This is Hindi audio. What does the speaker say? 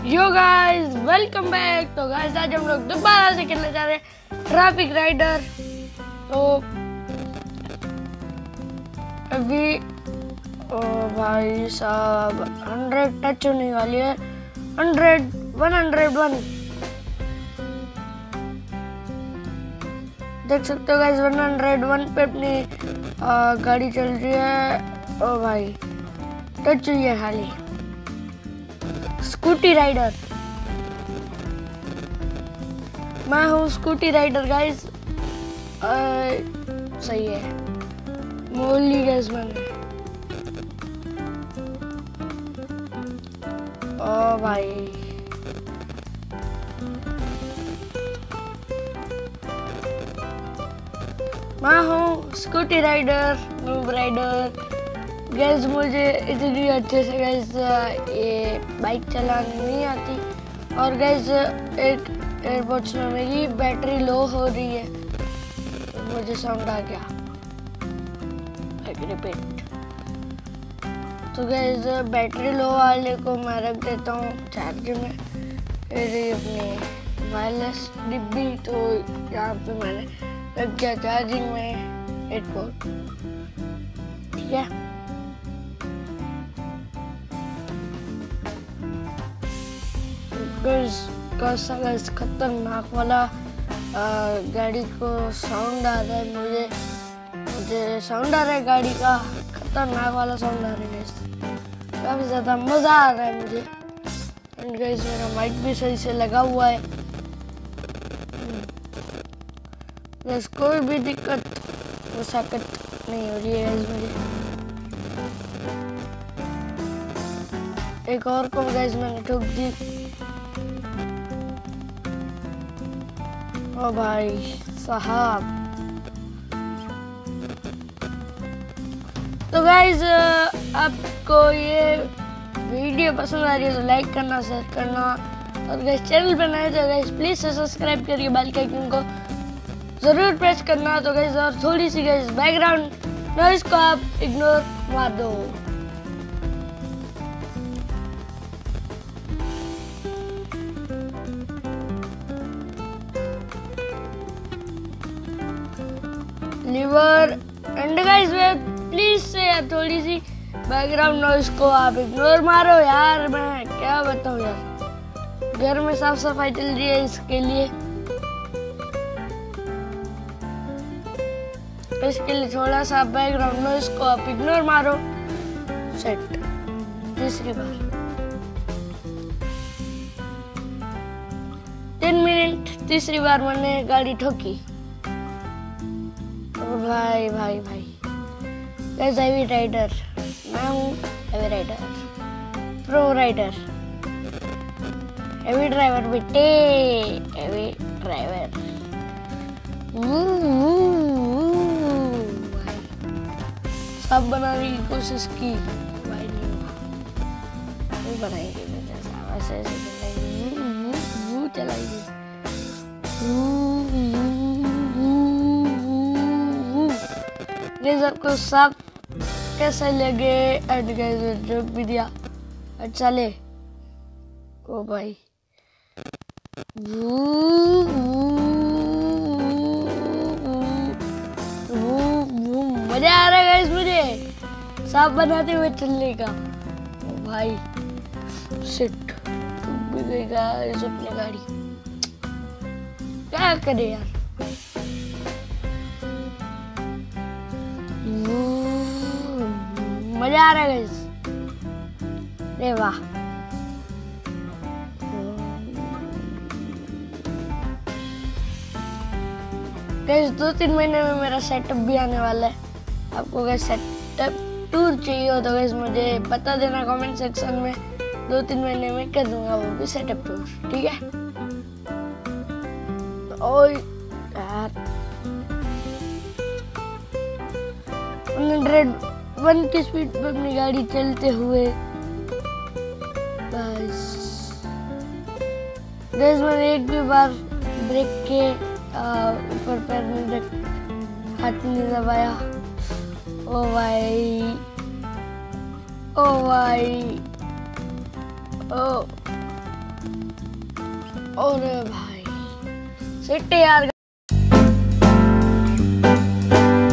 यो गाइस वेलकम बैक। तो गाइस आज हम लोग दोबारा से खेलने जा रहे हैं ट्रैफिक राइडर। तो अभी ओ भाई साहब 100 टच होने वाली है। 101 देख सकते हो गाइस 101 पे अपनी गाड़ी चल रही है। ओ भाई टच हुई है खाली। स्कूटी राइडर, मैं हूँ स्कूटी राइडर गाइस। सही है, मोली गाइस मैंने। ओ भाई मैं हूँ scooty rider, noob rider. Guys मुझे इतनी अच्छे से गैस ये बाइक चलानी नहीं आती। और गैस एक एयरपोर्ट्स में मेरी बैटरी लो हो रही है, मुझे साउंड आ गया। रिपीट। तो गैस बैटरी लो वाले को मैं रख देता हूँ चार्ज में। फिर अपनी वायरलेस डिब्बी तो यहाँ पे मैंने रख दिया चार्जिंग में एयरपोर्ट। ठीक है, गैस खतरनाक वाला गाड़ी को साउंड आ रहा है। मुझे साउंड आ रहा है गाड़ी का, खतरनाक वाला साउंड आ रहा है। काफी ज्यादा मजा आ रहा है मुझे। एंड गाइस मेरा माइक भी सही से लगा हुआ है। गैस कोई भी दिक्कत मुसाकत नहीं हो रही है गाइस मुझे। एक और को गाइस मैंने ठोक दी। ओ भाई साहब। तो गाइज आपको ये वीडियो पसंद आ रही है तो लाइक करना, शेयर करना। और गाइज चैनल पर नए तो गाइज प्लीज से सब्सक्राइब करिए, बेल के आइकन को जरूर प्रेस करना। तो गाइज और थोड़ी सी गाइज बैकग्राउंड नॉइज को आप इग्नोर मार दो। लीवर एंड गाइस प्लीज से थोड़ी सी बैकग्राउंड नॉइज को आप इग्नोर मारो यार। मैं क्या बताऊं यार, घर में साफ सफाई चल रही है, इसके लिए थोड़ा सा बैकग्राउंड नॉइज को आप इग्नोर मारो। सेट। तीसरी बार 3 मिनट तीसरी बार मैंने गाड़ी ठोकी। भाई भाई भाई गैस हैवी राइडर, मैं हूँ heavy rider, pro rider, heavy driver बेटे, हैवी ड्राइवर। सब बनाने की कोशिश की भाई, नहीं बनाएंगे ऐसे चलाएंगे। आपको सब कैसे लगे एंड गाइस जोक भी दिया अच्छा ले। ओ भाई मजा आ रहा है गाइस मुझे सांप बनाते हुए चलने का। ओ भाई शिट, टूट भी गई गाइस अपनी गाड़ी। क्या करे यार, मजा आ रहा है गाइस। अरे वाह, गाइस 2-3 महीने में मेरा सेटअप भी आने वाला है। आपको गाइस सेटअप टूर चाहिए हो तो गाइस मुझे बता देना कमेंट सेक्शन में। 2-3 महीने में कर दूंगा वो भी सेटअप टूर, ठीक है। ओ यार 101 की स्पीड पर अपनी गाड़ी चलते हुए बस मैंने एक भी बार ब्रेक के ऊपर पैर नहीं हाथ नहीं दबाया। ओ भाई ओ भाई ओ और भाई सिट यार।